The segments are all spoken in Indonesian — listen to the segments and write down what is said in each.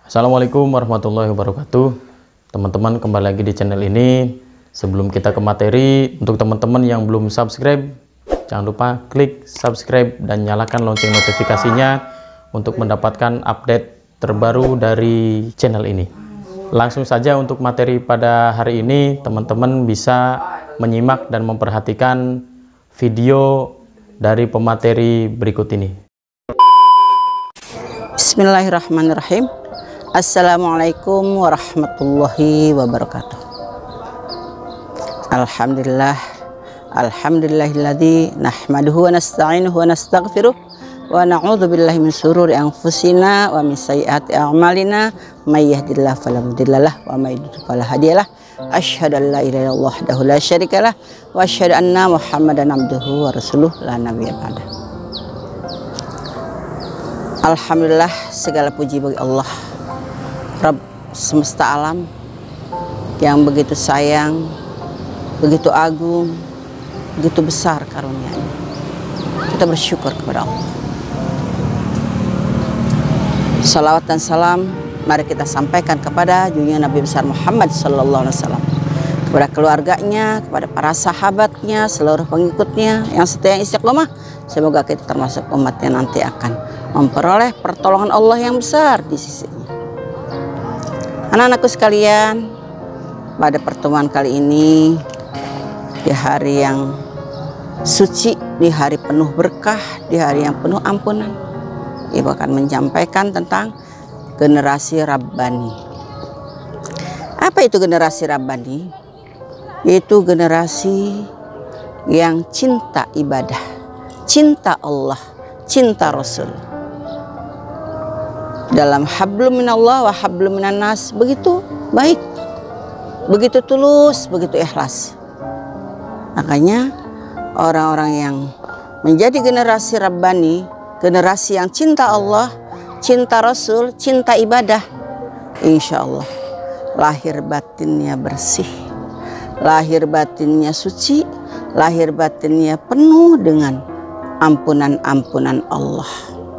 Assalamualaikum warahmatullahi wabarakatuh. Teman-teman, kembali lagi di channel ini. Sebelum kita ke materi, untuk teman-teman yang belum subscribe, jangan lupa klik subscribe dan nyalakan lonceng notifikasinya untuk mendapatkan update terbaru dari channel ini. Langsung saja untuk materi pada hari ini, teman-teman bisa menyimak dan memperhatikan video dari pemateri berikut ini. Bismillahirrahmanirrahim. Assalamualaikum warahmatullahi wabarakatuh. Alhamdulillah, alhamdulillahilladzi nahmaduhu wa nasta'inuhu wa nastaghfiruh wa na'udzu billahi min syururi anfusina wa min sayyiati a'malina may yahdihillahu fala mudhillalah wa may yudhlil fala hadiyalah. Asyhadu an la ilaha illallah wahdahu la syarikalah wa asyhadu anna Muhammadan abduhu wa rasuluh la nabiyya ba'da. Alhamdulillah, segala puji bagi Allah, Rabb semesta alam yang begitu sayang, begitu agung, begitu besar karunia-Nya. Kita bersyukur kepada Allah. Salawat dan salam mari kita sampaikan kepada junjungan Nabi besar Muhammad sallallahu alaihi wasallam, kepada keluarganya, kepada para sahabatnya, seluruh pengikutnya yang setia istiqomah. Semoga kita termasuk umat yang nanti akan memperoleh pertolongan Allah yang besar di sisinya. Anak-anakku sekalian, pada pertemuan kali ini, di hari yang suci, di hari penuh berkah, di hari yang penuh ampunan, Ibu akan menyampaikan tentang generasi Rabbani. Apa itu generasi Rabbani? Yaitu generasi yang cinta ibadah, cinta Allah, cinta Rasul. Dalam hablum minallah wa hablum minan nas, begitu baik, begitu tulus, begitu ikhlas. Makanya orang-orang yang menjadi generasi Rabbani, generasi yang cinta Allah, cinta Rasul, cinta ibadah, insya Allah lahir batinnya bersih, lahir batinnya suci, lahir batinnya penuh dengan ampunan-ampunan Allah.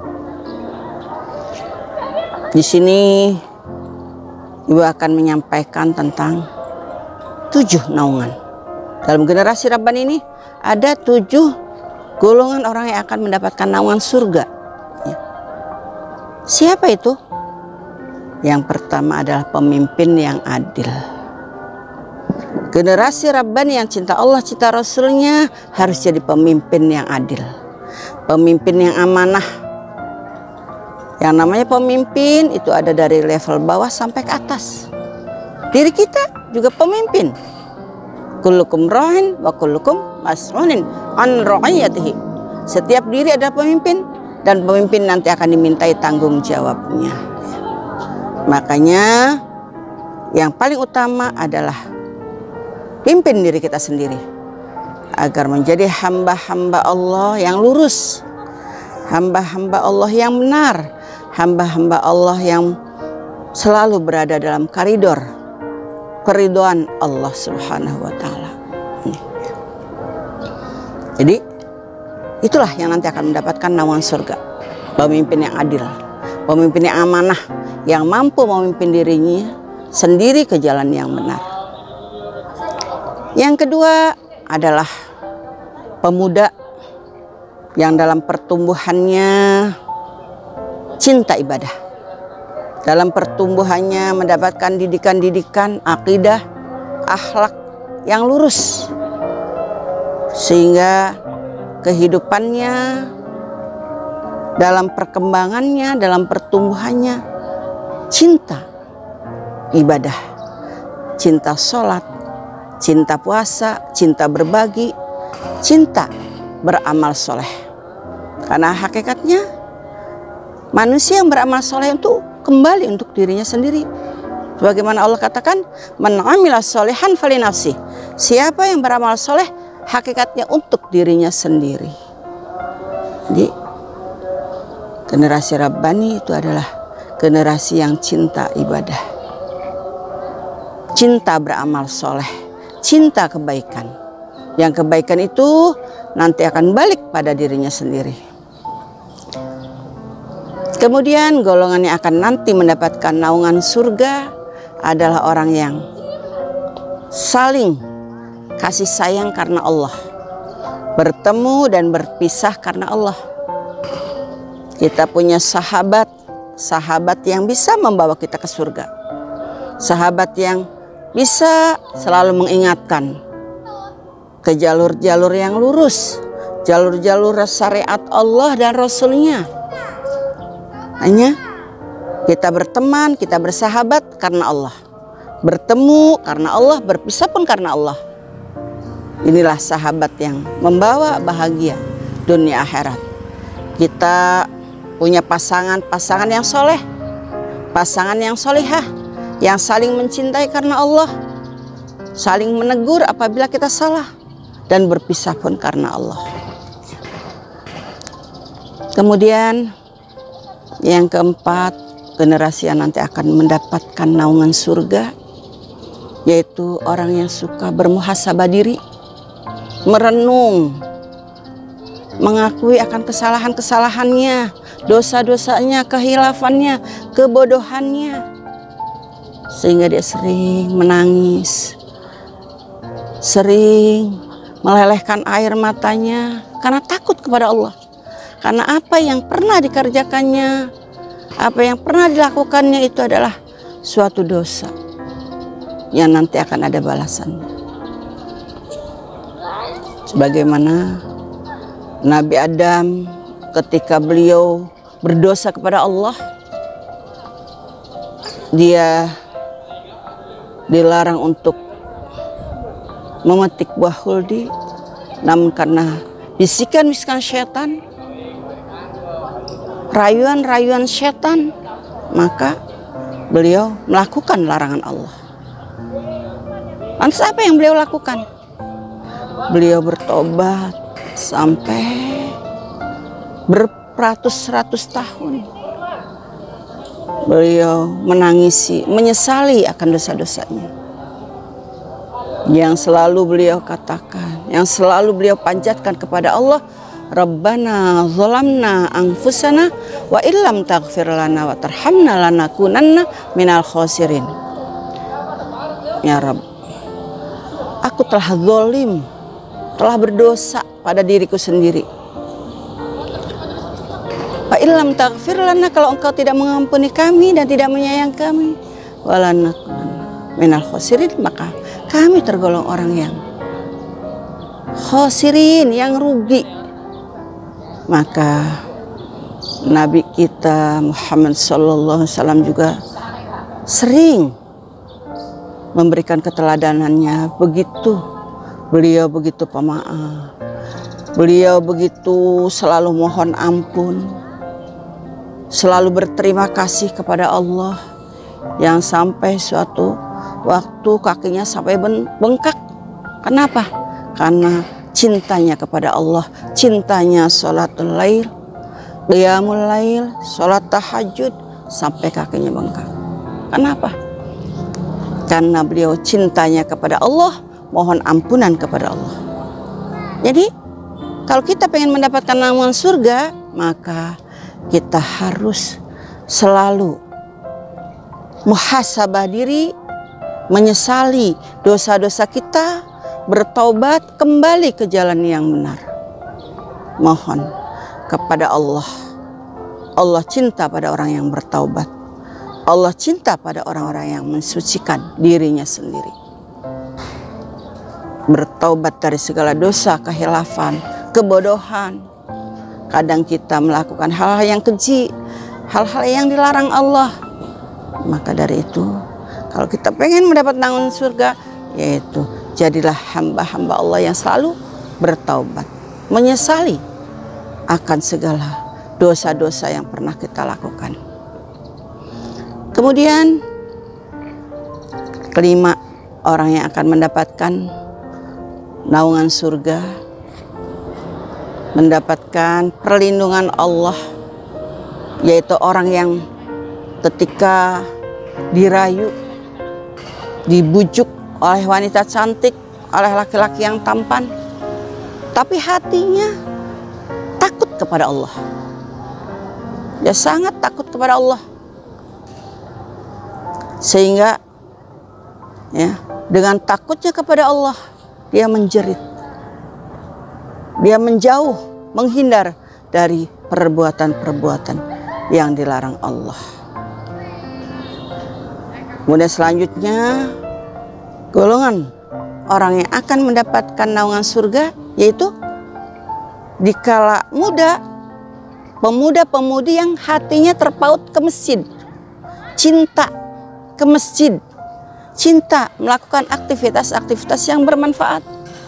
Di sini Ibu akan menyampaikan tentang 7 naungan. Dalam generasi Rabbani ini ada 7 golongan orang yang akan mendapatkan naungan surga. Ya. Siapa itu? Yang pertama adalah pemimpin yang adil. Generasi Rabbani yang cinta Allah, cinta Rasulnya harus jadi pemimpin yang adil, pemimpin yang amanah. Yang namanya pemimpin itu ada dari level bawah sampai ke atas. Diri kita juga pemimpin. Kullukum ra'in wa kullukum mas'ulun an ra'iyatihi. Setiap diri adalah pemimpin dan pemimpin nanti akan dimintai tanggung jawabnya. Makanya yang paling utama adalah pimpin diri kita sendiri agar menjadi hamba-hamba Allah yang lurus, hamba-hamba Allah yang benar, hamba-hamba Allah yang selalu berada dalam koridor keridhaan Allah Subhanahu wa taala. Jadi itulah yang nanti akan mendapatkan naungan surga. Pemimpin yang adil, pemimpin yang amanah, yang mampu memimpin dirinya sendiri ke jalan yang benar. Yang kedua adalah pemuda yang dalam pertumbuhannya cinta ibadah, dalam pertumbuhannya mendapatkan didikan-didikan akidah, akhlak yang lurus, sehingga kehidupannya, dalam perkembangannya, dalam pertumbuhannya cinta ibadah, cinta sholat, cinta puasa, cinta berbagi, cinta beramal soleh. Karena hakikatnya manusia yang beramal soleh itu kembali untuk dirinya sendiri. Sebagaimana Allah katakan, man amila solehan falinafsi. Siapa yang beramal soleh, hakikatnya untuk dirinya sendiri. Jadi generasi Rabbani itu adalah generasi yang cinta ibadah, cinta beramal soleh, cinta kebaikan. Yang kebaikan itu nanti akan balik pada dirinya sendiri. Kemudian golongan yang akan nanti mendapatkan naungan surga adalah orang yang saling kasih sayang karena Allah, bertemu dan berpisah karena Allah. Kita punya sahabat yang bisa membawa kita ke surga, sahabat yang bisa selalu mengingatkan ke jalur-jalur yang lurus, jalur-jalur syariat Allah dan Rasulnya. Hanya kita berteman, kita bersahabat karena Allah, bertemu karena Allah, berpisah pun karena Allah. Inilah sahabat yang membawa bahagia dunia akhirat. Kita punya pasangan yang soleh, pasangan yang solihah, yang saling mencintai karena Allah, saling menegur apabila kita salah, dan berpisah pun karena Allah. Kemudian yang keempat, generasi yang nanti akan mendapatkan naungan surga, yaitu orang yang suka bermuhasabah diri, merenung, mengakui akan kesalahan-kesalahannya, dosa-dosanya, kehilafannya, kebodohannya, sehingga dia sering menangis, sering melelehkan air matanya karena takut kepada Allah. Karena apa yang pernah dikerjakannya, apa yang pernah dilakukannya itu adalah suatu dosa yang nanti akan ada balasannya. Sebagaimana Nabi Adam ketika beliau berdosa kepada Allah, dia dilarang untuk memetik buah huldi, namun karena bisikan-bisikan syaitan, rayuan-rayuan syaitan, maka beliau melakukan larangan Allah. Lantas apa yang beliau lakukan? Beliau bertobat sampai beratus-ratus tahun. Beliau menangisi, menyesali akan dosa-dosanya. Yang selalu beliau katakan, yang selalu beliau panjatkan kepada Allah, Rabbana zalamna anfusana wa illam taghfir lana wa tarhamna lanakunanna minal khosirin. Ya Rabb, aku telah zalim, telah berdosa pada diriku sendiri. Wa illam taghfir lana, kalau engkau tidak mengampuni kami dan tidak menyayangi kami, walanakunanna minal khosirin, maka kami tergolong orang yang khosirin, yang rugi. Maka Nabi kita Muhammad sallallahu alaihi wasallam juga sering memberikan keteladanannya begitu. Beliau begitu pemaaf, beliau begitu selalu mohon ampun, selalu berterima kasih kepada Allah, yang sampai suatu waktu kakinya sampai bengkak. Kenapa? Karena cintanya kepada Allah, cintanya sholatul lail, qiyamul lail, sholat tahajud, sampai kakinya bengkak. Kenapa? Karena beliau cintanya kepada Allah, mohon ampunan kepada Allah. Jadi kalau kita pengen mendapatkan naungan surga, maka kita harus selalu muhasabah diri, menyesali dosa-dosa kita, bertaubat, kembali ke jalan yang benar. Mohon kepada Allah. Allah cinta pada orang yang bertaubat. Allah cinta pada orang-orang yang mensucikan dirinya sendiri. Bertaubat dari segala dosa, kehilafan, kebodohan. Kadang kita melakukan hal-hal yang keji, hal-hal yang dilarang Allah. Maka dari itu, kalau kita pengen mendapat naungan surga, yaitu jadilah hamba-hamba Allah yang selalu bertaubat, menyesali akan segala dosa-dosa yang pernah kita lakukan. Kemudian kelima, orang yang akan mendapatkan naungan surga, mendapatkan perlindungan Allah, yaitu orang yang ketika dirayu, dibujuk oleh wanita cantik, oleh laki-laki yang tampan, tapi hatinya takut kepada Allah. Dia sangat takut kepada Allah. Sehingga ya, dengan takutnya kepada Allah, dia menjerit. Dia menjauh, menghindar dari perbuatan-perbuatan yang dilarang Allah. Kemudian selanjutnya, golongan orang yang akan mendapatkan naungan surga yaitu dikala muda, pemuda-pemudi yang hatinya terpaut ke masjid, cinta ke masjid, cinta melakukan aktivitas-aktivitas yang bermanfaat,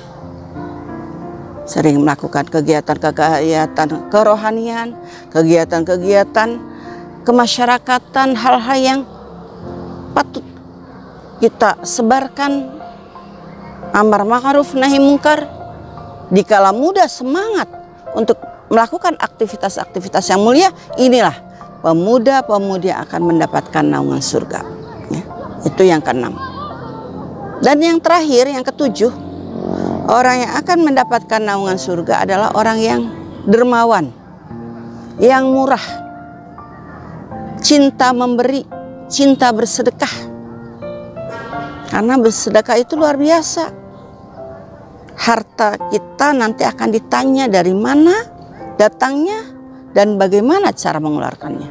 sering melakukan kegiatan-kegiatan kerohanian, kegiatan-kegiatan kemasyarakatan, hal-hal yang patut kita sebarkan, amar ma'ruf nahi mungkar. Dikala muda semangat untuk melakukan aktivitas-aktivitas yang mulia, inilah pemuda-pemudi akan mendapatkan naungan surga. Ya, itu yang keenam. Dan yang terakhir, yang ketujuh, orang yang akan mendapatkan naungan surga adalah orang yang dermawan, yang murah, cinta memberi, cinta bersedekah. Karena bersedekah itu luar biasa. Harta kita nanti akan ditanya dari mana datangnya dan bagaimana cara mengeluarkannya.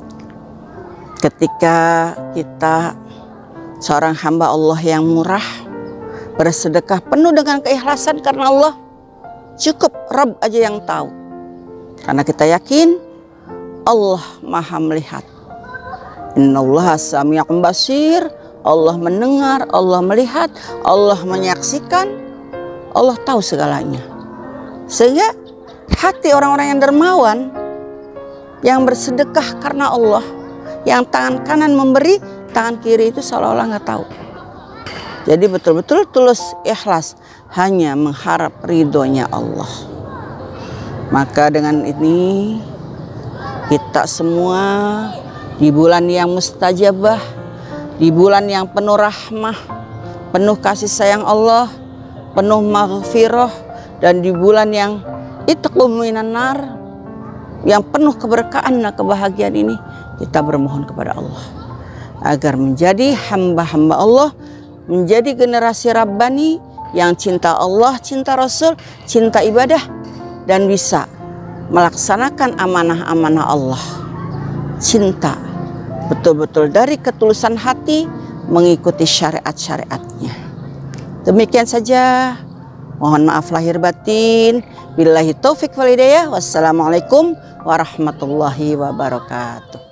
Ketika kita seorang hamba Allah yang murah, bersedekah penuh dengan keikhlasan karena Allah, cukup Rabb aja yang tahu. Karena kita yakin Allah Maha melihat. Innallaha sami'un basir. Allah mendengar, Allah melihat, Allah menyaksikan, Allah tahu segalanya. Sehingga hati orang-orang yang dermawan, yang bersedekah karena Allah, yang tangan kanan memberi, tangan kiri itu seolah-olah nggak tahu. Jadi betul-betul tulus ikhlas, hanya mengharap ridhonya Allah. Maka dengan ini kita semua di bulan yang mustajabah, di bulan yang penuh rahmah, penuh kasih sayang Allah, penuh maghfirah, dan di bulan yang itqum minan nar, yang penuh keberkahan dan kebahagiaan ini, kita bermohon kepada Allah agar menjadi hamba-hamba Allah, menjadi generasi Rabbani yang cinta Allah, cinta Rasul, cinta ibadah, dan bisa melaksanakan amanah-amanah Allah. Cinta betul-betul dari ketulusan hati, mengikuti syariat-syariatnya. Demikian saja. Mohon maaf lahir batin. Billahi taufik wal hidayah. Wassalamualaikum warahmatullahi wabarakatuh.